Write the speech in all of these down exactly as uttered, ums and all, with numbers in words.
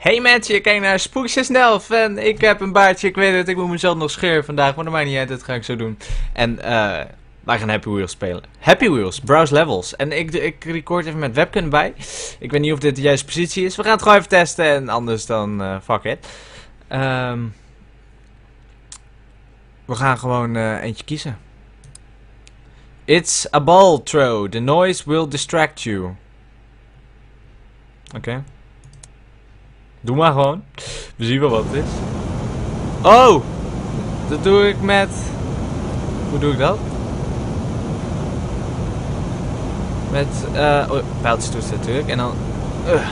Hey mensen, je kijkt naar Spook en ik heb een baardje, ik weet het, ik moet mezelf nog scheren vandaag, maar dat maakt niet uit, dat ga ik zo doen. En eh, wij gaan Happy Wheels spelen. Happy Wheels, browse levels. En ik, ik record even met webcam bij. Ik weet niet of dit de juiste positie is, we gaan het gewoon even testen en anders dan uh, fuck it. Um, we gaan gewoon uh, eentje kiezen. It's a ball throw, the noise will distract you. Oké. Okay. Doe maar gewoon. We zien wel wat het is. Oh! Dat doe ik met... Hoe doe ik dat? Met, eh... Uh, oh, pijltjes toetsen natuurlijk. En dan... Uh.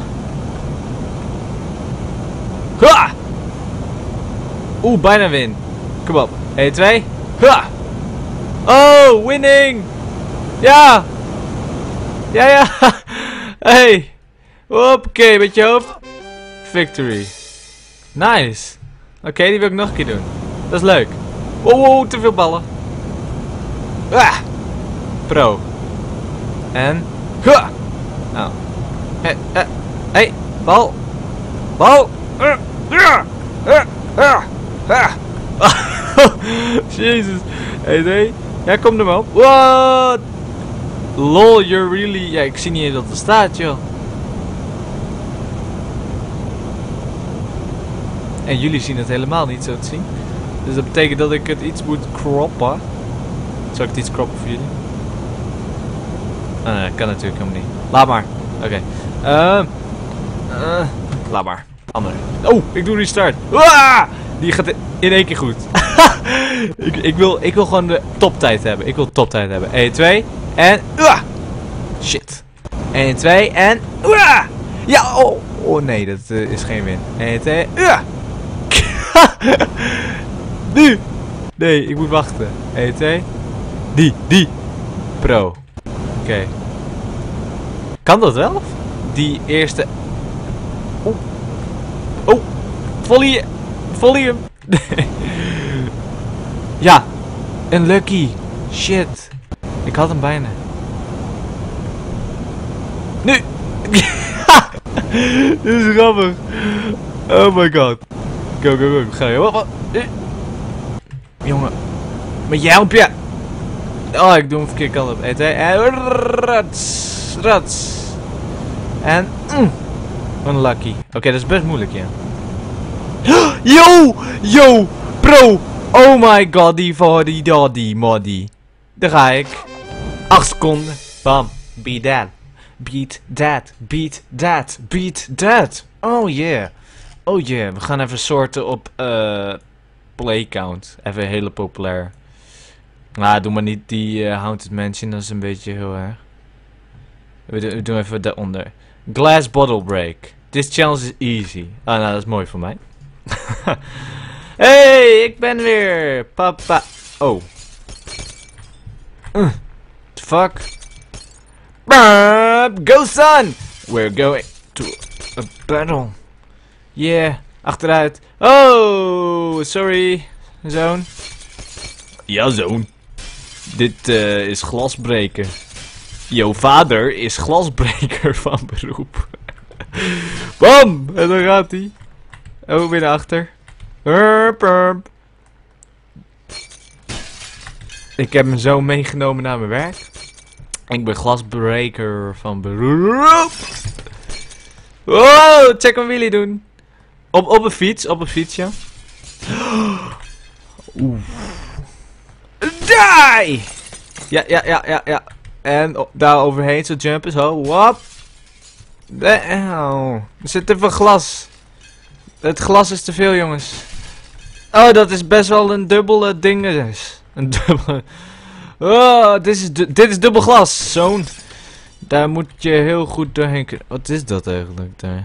Ha! Oeh, bijna win. Kom op. één, twee. Ha! Oh, winning! Ja! Ja, ja! Hey! Hoppakee, met je hoofd. Victory. Nice. Oké, okay, die wil ik nog een keer doen. Dat is leuk. Wow, wow, te veel ballen. Ah. Pro. En... Ha. Oh. Hé, hey, hey, bal. Bal. Uh, uh, uh, uh, uh. Jezus. Hey, nee. Ja, kom er maar op. What? Lol, you're really... Ja, ik zie niet eens dat er staat, joh. En jullie zien het helemaal niet zo te zien. Dus dat betekent dat ik het iets moet croppen. Zal ik het iets croppen voor jullie? Ah, nee, dat kan natuurlijk helemaal niet. Laat maar. Oké. Okay. Uh, uh, laat maar. Andere. Oh, ik doe restart. Ah! Die gaat in één keer goed. ik, ik, wil, ik wil gewoon de toptijd hebben. Ik wil toptijd hebben. één, twee. En... Uh! Shit. één, twee. En... Uh! Ja, oh. Oh nee, dat uh, is geen win. één, twee. Uh! Nu! Nee, ik moet wachten. één, twee. Die, die. Pro. Oké. Okay. Kan dat wel? Die eerste... Oh. Oh. Volley. Volley hem. Ja. Een lucky. Shit. Ik had hem bijna. Nu! Dit is grappig. Oh my god. Go, go, go. Ga je. Wat, wat? Jongen. Met je helmpje. Oh, ik doe hem verkeerd kant op. En rats. Rats. En. Mm, unlucky. Oké, okay, dat is best moeilijk, ja. Yo! Yo! Pro! Oh my god, die voor die daddy, moddy. Daar ga ik. acht seconden. Bam. Beat that. Beat that. Beat that. Beat that. Oh yeah. Oh yeah, we gaan even sorten op uh, play count. Even hele populair. Nou, doe maar niet die uh, Haunted Mansion, dat is een beetje heel erg. We, do we doen even daaronder. Glass Bottle Break. This challenge is easy. Ah, nou, dat is mooi voor mij. Hey, ik ben weer. Papa. Oh. Uh, fuck. Go son! We're going to a battle. Yeah, achteruit. Oh, sorry, zoon. Ja, zoon. Dit uh, is glasbreker. Jouw vader is glasbreker van beroep. Bam! En dan gaat hij. Oh, weer naar achter. Urp, urp. Ik heb hem zo meegenomen naar mijn werk. Ik ben glasbreker van beroep. Oh, check hem Willy doen. Op, op een fiets, op een fiets, ja. Oeh. Die! Ja, ja, ja, ja, ja. En oh, daar overheen zo jumpen, zo. Wap. Oh. Er zit te veel glas. Het glas is te veel, jongens. Oh, dat is best wel een dubbele ding. Dus. Een dubbele... Oh, dit is, dit is dubbel glas, zoon. Daar moet je heel goed doorheen kunnen. Wat is dat eigenlijk daar?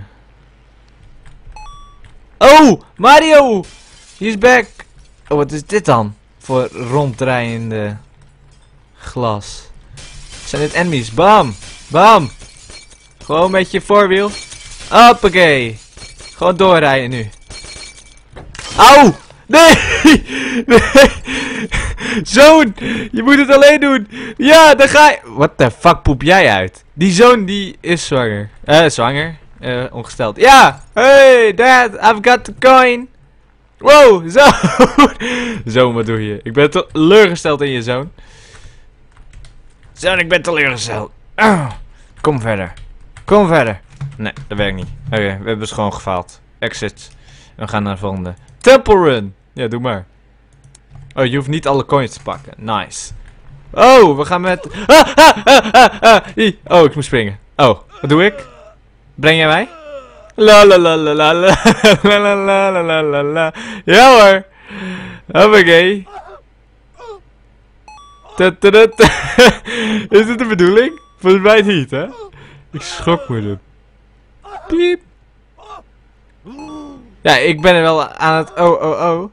Oh, Mario! He's back! Oh, wat is dit dan? Voor ronddraaiende glas. Zijn dit enemies? Bam! Bam! Gewoon met je voorwiel. Hoppakee! Gewoon doorrijden nu. Auw! Nee! Nee! Zoon! Je moet het alleen doen! Ja, dan ga je... What the fuck poep jij uit? Die zoon die is zwanger. Eh, uh, zwanger. Uh, ongesteld. Ja! Hey, dad, I've got the coin. Wow, zo. Zoon, wat doe je? Ik ben teleurgesteld in je zoon. Zoon, ik ben teleurgesteld. Oh, kom verder. Kom verder. Nee, dat werkt niet. Oké, okay, we hebben het gewoon gefaald. Exit. We gaan naar de volgende. Temple Run. Ja, doe maar. Oh, je hoeft niet alle coins te pakken. Nice. Oh, we gaan met... Ah, ah, ah, ah, ah. Oh, ik moet springen. Oh, wat doe ik? Breng jij mij? La la la la la la la la la la la la. Ja hoor. Hoppakee. Is dit de bedoeling? Volgens mij niet, hè? Ik schrok me dit. Piep. Ja, ik ben er wel aan het... Oh, oh, oh.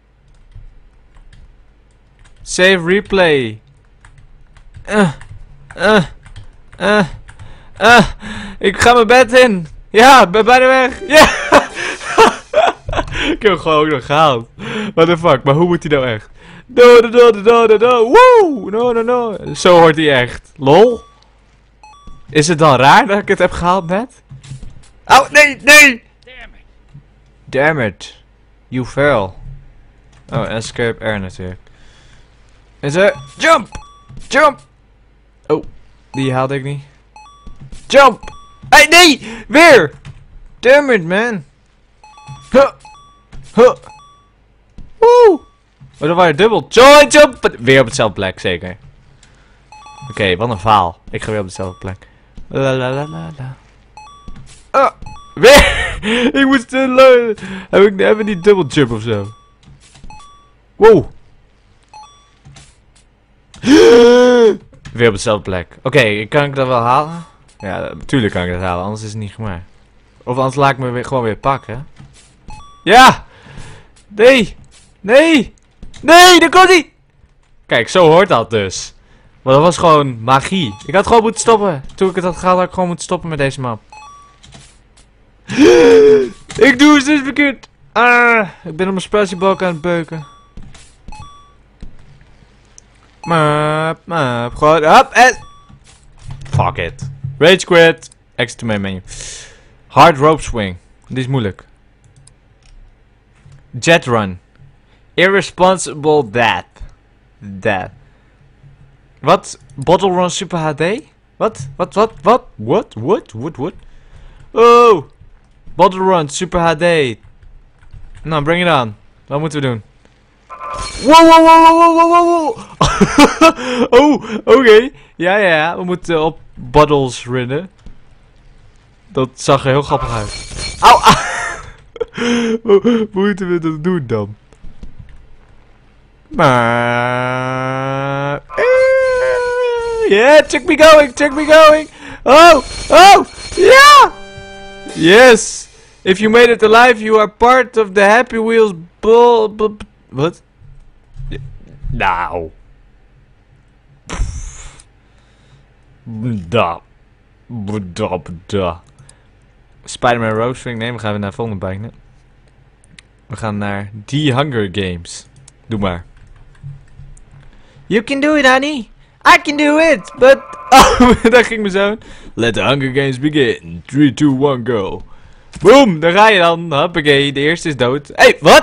Save replay. Uh, uh, uh, uh. Ik ga mijn bed in. Ja, ben bijna weg. Ja. Ik heb hem gewoon ook nog gehaald. What the fuck, maar hoe moet hij nou echt? No, no, no, no, no, no. Woe! No, no, no. Zo hoort hij echt. Lol. Is het dan raar dat ik het heb gehaald net? Oh, nee, nee! Damn it. Damn it. You fell. Oh, escape air natuurlijk. Is er... Jump! Jump! Oh, die haalde ik niet. Jump! Hey, nee! Weer! Damn it, man. Huh. Huh. Woe! Oh, dat waren dubbel. Joy jump! Weer op hetzelfde plek, zeker. Oké, okay, wat een faal. Ik ga weer op dezelfde plek. La la la la la. Oh, weer! Ik moest... Uh, heb ik hebben die dubbel jump of zo? Wow! Weer op dezelfde plek. Oké, okay, kan ik dat wel halen? Ja, natuurlijk kan ik dat halen, anders is het niet gemaakt. Of anders laat ik me weer, gewoon weer pakken. Ja! Nee! Nee! Nee, daar komt hij! Kijk, zo hoort dat dus. Maar dat was gewoon magie. Ik had gewoon moeten stoppen. Toen ik het had gehaald, had ik gewoon moeten stoppen met deze map. Ik doe het dus verkeerd. Ah, ik ben op mijn spratiebalk aan het beuken. Map, map, gewoon up en... Fuck it. Rage quit. Exit to main menu. Hard rope swing. Dit is moeilijk. Jet run. Irresponsible death. Death. Wat? Bottle run super H D? Wat? Wat? Wat? Wat? What? What? What? What? Oh! Bottle run super H D. Nou, bring it on. Wat moeten we doen? Wow, wow, wow, wow, wow, wow, wow. Oh, oké. Okay. Ja, ja, ja. We moeten op bottles runnen. Dat zag er heel grappig uit. Auw! Hoe moeten we dat doen dan? Maar... Yeah, check me going, check me going. Oh, oh, yeah. Yes. If you made it alive, you are part of the Happy Wheels bull... Wat? Nou. Da. Da. Da. Spider-Man Rose Swing. Nee, we gaan weer naar de volgende bike. We gaan naar The Hunger Games. Doe maar. You can do it, honey. I can do it, but... Oh, daar ging mijn zoon. Let the Hunger Games begin. three, two, one, go. Boom, daar ga je dan. Hoppakee, de eerste is dood. Hé, hey, wat?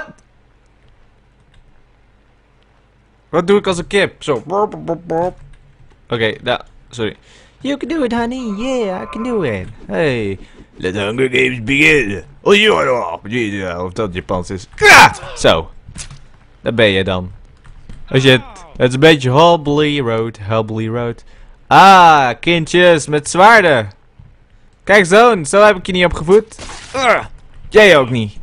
Wat doe ik als een kip? Zo. Oké, okay, nou, sorry. You can do it, honey. Yeah, I can do it. Hey. Let the Hunger Games begin. Oh, yeah. Of dat Japans is. Ah! Zo. Daar ben je dan. Als je het... Het is een beetje hobbly road. Hobbly road. Ah, kindjes met zwaarden. Kijk, zoon. Zo heb ik je niet opgevoed. Uh, jij ook niet.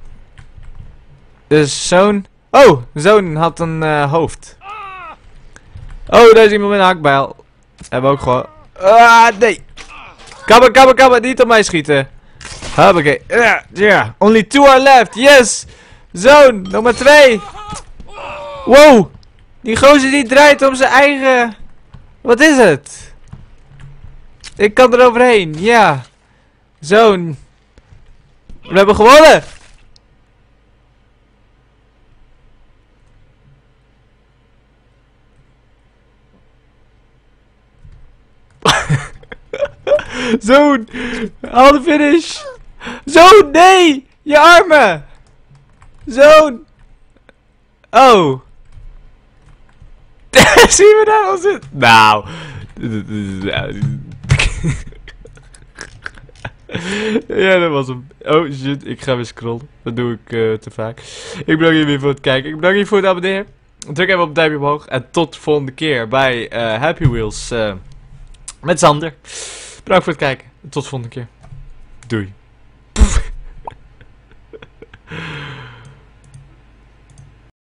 Dus zoon... Oh, zoon had een uh, hoofd. Oh, daar is iemand met een hakbijl. Hebben we ook gewoon... Ah, nee. Kabber, kabber, kabber. Niet op mij schieten. Hoppakee. Ja, uh, yeah. Only two are left. Yes. Zoon, nog maar twee. Wow. Die gozer die draait om zijn eigen... Wat is het? Ik kan er overheen. Ja. Zoon. We hebben gewonnen. Zoon! Haal de finish! Zoon, nee! Je armen! Zoon! Oh! Zie je me daar al zitten? Nou. Ja, dat was hem. Oh shit, ik ga weer scrollen. Dat doe ik uh, te vaak. Ik bedank jullie weer voor het kijken. Ik bedank jullie voor het abonneren. Druk even op het duimpje omhoog. En tot de volgende keer bij uh, Happy Wheels uh, met Sander. Bedankt voor het kijken. Tot de volgende keer. Doei.